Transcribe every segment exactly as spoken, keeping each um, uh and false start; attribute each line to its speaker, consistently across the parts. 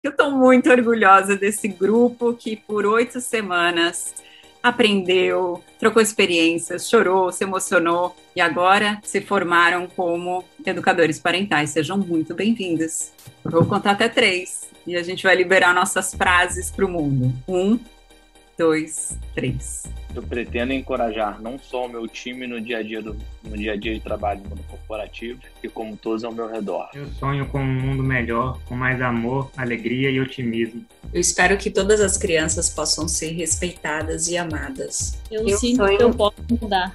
Speaker 1: Eu estou muito orgulhosa desse grupo que por oito semanas aprendeu, trocou experiências, chorou, se emocionou e agora se formaram como educadores parentais. Sejam muito bem-vindos. Eu vou contar até três e a gente vai liberar nossas frases para o mundo. Um, dois, três.
Speaker 2: Eu pretendo encorajar não só o meu time no dia a dia, do, no dia a dia de trabalho no mundo corporativo, e como todos ao meu redor.
Speaker 3: Eu sonho com um mundo melhor, com mais amor, alegria e otimismo.
Speaker 4: Eu espero que todas as crianças possam ser respeitadas e amadas.
Speaker 5: Eu,
Speaker 6: Eu
Speaker 5: sinto
Speaker 6: sonho...
Speaker 5: que eu posso mudar.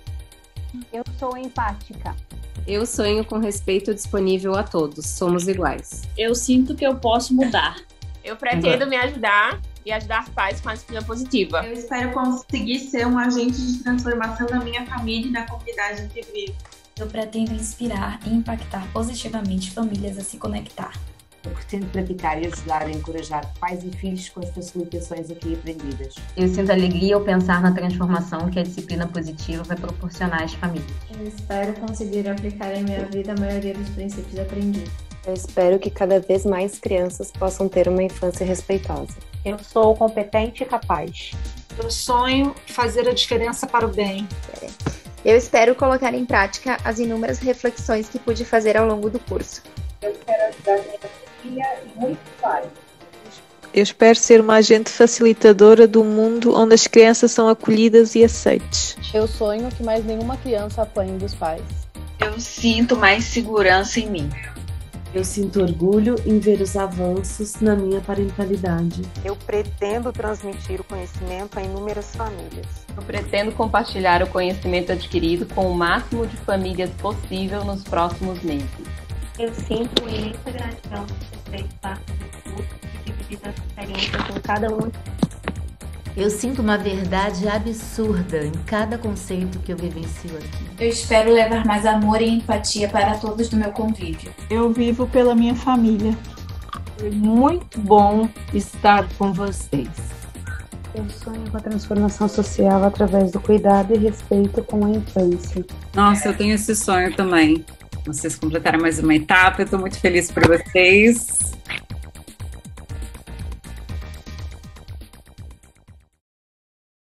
Speaker 6: Eu sou empática.
Speaker 7: Eu sonho com respeito disponível a todos. Somos iguais.
Speaker 5: Eu sinto que eu posso mudar.
Speaker 8: Eu pretendo me ajudar e ajudar pais com a disciplina positiva.
Speaker 9: Eu espero conseguir ser um agente de transformação na minha família e na comunidade em que vivo.
Speaker 10: Eu pretendo inspirar e impactar positivamente famílias a se conectar.
Speaker 11: Eu pretendo praticar e ajudar a encorajar pais e filhos com as facilitações aqui aprendidas.
Speaker 12: Eu sinto alegria ao pensar na transformação que a disciplina positiva vai proporcionar às famílias.
Speaker 13: Eu espero conseguir aplicar em minha vida a maioria dos princípios aprendidos.
Speaker 14: Eu espero que cada vez mais crianças possam ter uma infância respeitosa.
Speaker 15: Eu sou competente e capaz.
Speaker 16: Eu sonho fazer a diferença para o bem.
Speaker 17: Eu espero colocar em prática as inúmeras reflexões que pude fazer ao longo do curso.
Speaker 18: Eu quero ajudar minha filha e muitos pais.
Speaker 19: Eu espero ser uma agente facilitadora do mundo onde as crianças são acolhidas e aceites.
Speaker 20: Eu sonho que mais nenhuma criança apanhe dos pais.
Speaker 6: Eu sinto mais segurança em mim.
Speaker 3: Eu sinto orgulho em ver os avanços na minha parentalidade.
Speaker 13: Eu pretendo transmitir o conhecimento a inúmeras famílias.
Speaker 15: Eu pretendo compartilhar o conhecimento adquirido com o máximo de famílias possível nos próximos meses.
Speaker 2: Eu sinto imensa gratidão por ter feito parte do curso e dividir essa experiência com cada um.
Speaker 5: Eu sinto uma verdade absurda em cada conceito que eu vivencio aqui.
Speaker 10: Eu espero levar mais amor e empatia para todos do meu convívio. Eu vivo pela minha família.
Speaker 12: É muito bom estar com vocês.
Speaker 4: Eu sonho com a transformação social através do cuidado e respeito com a infância.
Speaker 1: Nossa, eu tenho esse sonho também. Vocês completaram mais uma etapa, eu estou muito feliz por vocês.